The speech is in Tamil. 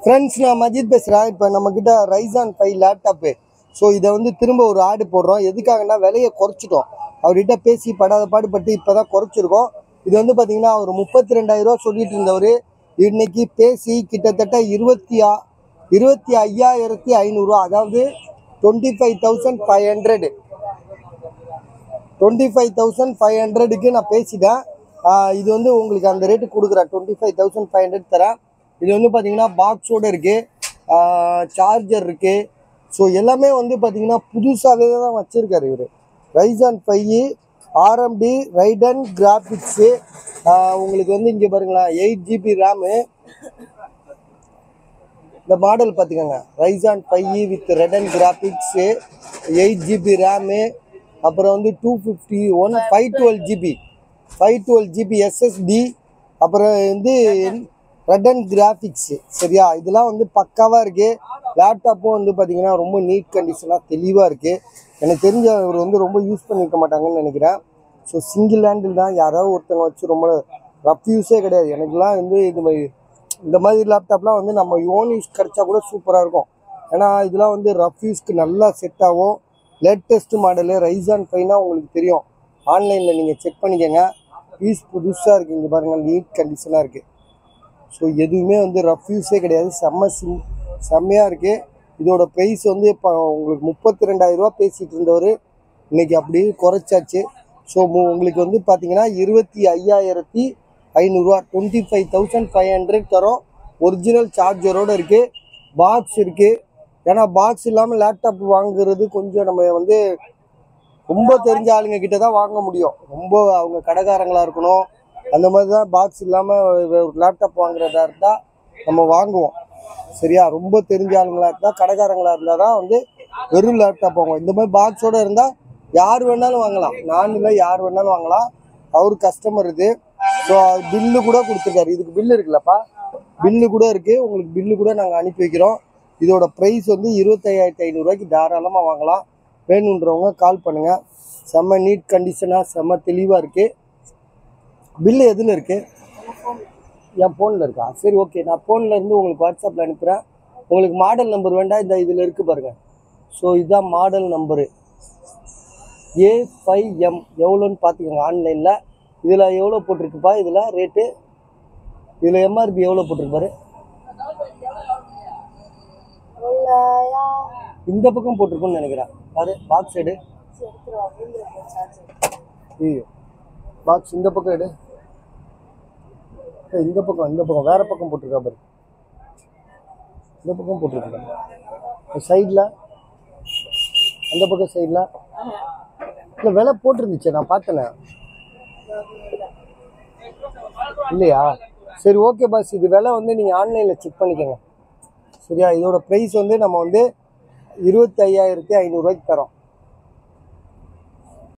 ஃப்ரெண்ட்ஸ், நான் மஜித் பேசுகிறேன். இப்போ நம்மக்கிட்ட Ryzen 5 லேப்டாப்பு. ஸோ இதை வந்து திரும்ப ஒரு ஆடு போடுறோம். எதுக்காகனா விலையை குறைச்சிட்டோம். அவர்கிட்ட பேசி படாத பாடுபட்டு இப்போ தான் குறைச்சிருக்கோம். இது வந்து பார்த்தீங்கன்னா அவர் 32,000 சொல்லிட்டு இருந்தவர் இன்னைக்கு பேசி கிட்டத்தட்ட 25,500, அதாவது 25,500 25,500க்கு நான் பேசிட்டேன். இது வந்து உங்களுக்கு அந்த ரேட்டு கொடுக்குறேன். 25,500 தரேன். இது வந்து பார்த்தீங்கன்னா பாக்ஸோடு இருக்குது, சார்ஜர் இருக்குது. ஸோ எல்லாமே வந்து பார்த்தீங்கன்னா புதுசாகவே தான் வச்சுருக்காரு இவர். Ryzen 5 RMD Radeon graphics. உங்களுக்கு வந்து இங்கே பாருங்களேன், 8GB ரேமு. இந்த மாடல் பார்த்துக்கோங்க, Ryzen 5 with Radeon graphics, 8GB RAM. அப்புறம் வந்து 512GB SSD. அப்புறம் வந்து ரைடன் கிராஃபிக்ஸு. சரியா, இதெல்லாம் வந்து பக்காவாக இருக்குது. லேப்டாப்பும் வந்து பார்த்திங்கன்னா ரொம்ப நீட் கண்டிஷனாக தெளிவாக இருக்குது. எனக்கு தெரிஞ்ச அவர் வந்து ரொம்ப யூஸ் பண்ணியிருக்க மாட்டாங்கன்னு நினைக்கிறேன். ஸோ சிங்கிள் ஹேண்டில் தான், யாராவது ஒருத்தவங்க வச்சு ரொம்ப ரஃப் யூஸே கிடையாது. எனக்குலாம் வந்து இந்த மாதிரி லேப்டாப்லாம் வந்து நம்ம ஓன் யூஸ் கிடச்சா கூட சூப்பராக இருக்கும். ஏன்னா இதெல்லாம் வந்து ரஃப் யூஸ்க்கு நல்லா செட் ஆகும். லேட்டஸ்ட்டு மாடலு Ryzen 5னா உங்களுக்கு தெரியும். ஆன்லைனில் நீங்கள் செக் பண்ணிக்கோங்க. பீஸ் புதுசாக இருக்குது. இங்கே பாருங்கள், நீட் கண்டிஷனாக இருக்குது. ஸோ எதுவுமே வந்து ரஃப் யூஸே கிடையாது. செம்மையாக இருக்குது. இதோட ப்ரைஸ் வந்து இப்போ உங்களுக்கு 32,000 பேசிகிட்டு இருந்தவர் இன்றைக்கி அப்படியே குறைச்சாச்சு. ஸோ உங்களுக்கு வந்து பார்த்தீங்கன்னா 25,500, 25,500 தரோம். ஒரிஜினல் சார்ஜரோடு இருக்குது, பாக்ஸ் இருக்குது. ஏன்னா பாக்ஸ் இல்லாமல் லேப்டாப் வாங்குறது கொஞ்சம் நம்ம வந்து ரொம்ப தெரிஞ்ச ஆளுங்க கிட்ட தான் வாங்க முடியும். ரொம்ப அவங்க கடைக்காரங்களாக இருக்கணும். அந்த மாதிரி தான் பாக்ஸ் இல்லாமல் லேப்டாப் வாங்குறதா இருந்தால் நம்ம வாங்குவோம். சரியா, ரொம்ப தெரிஞ்ச ஆளுங்களாக இருந்தால், கடைக்காரங்களாக இருந்தால் தான் வந்து வெறும் லேப்டாப் வாங்குவோம். இந்த மாதிரி பாக்ஸோடு இருந்தால் யார் வேணாலும் வாங்கலாம். நான் இல்லை, யார் வேணாலும் வாங்கலாம். அவர் கஸ்டமர் இது. ஸோ பில்லு கூட கொடுத்துருக்காரு. இதுக்கு பில்லு இருக்குல்லப்பா, பில்லு கூட இருக்குது. உங்களுக்கு பில்லு கூட நாங்கள் அனுப்பி வைக்கிறோம். இதோட ப்ரைஸ் வந்து 25,500 தாராளமாக வாங்கலாம். வேணுன்றவங்க கால் பண்ணுங்கள். செம்ம நீட் கண்டிஷனாக செம்ம தெளிவாக இருக்குது. பில்லு எதில் இருக்குது? என் ஃபோனில் இருக்கா? சரி, ஓகே. நான் ஃபோனில் இருந்து உங்களுக்கு வாட்ஸ்அப்பில் அனுப்புகிறேன். உங்களுக்கு மாடல் நம்பர் வேண்டாம், இதில் இருக்குது பாருங்கள். ஸோ இதுதான் மாடல் நம்பரு A5M. எவ்வளோன்னு பார்த்துக்கோங்க ஆன்லைனில். இதில் எவ்வளோ போட்டிருக்குப்பா? இதில் ரேட்டு, இதில் MRP எவ்வளோ போட்டிருப்பாரு? இந்த பக்கம் போட்டிருக்குன்னு நினைக்கிறேன். பாரு, பாக்ஸ் எடு. ஐயோ, பாக்ஸ் இந்த பக்கம் எடு. இந்த பக்கம் வேற பக்கம் போட்டிருக்கா பாரு. இந்த பக்கம் போட்டிருக்கேன் சைடில், அந்த பக்கம் சைடில் இல்லை விலை போட்டிருந்துச்சு, நான் பார்த்தேன். இல்லையா? சரி, ஓகே பாஸ். இது விலை வந்து நீங்கள் ஆன்லைனில் செக் பண்ணிக்கோங்க. சரியா, இதோட ப்ரைஸ் வந்து நம்ம வந்து 25,500 தரோம்.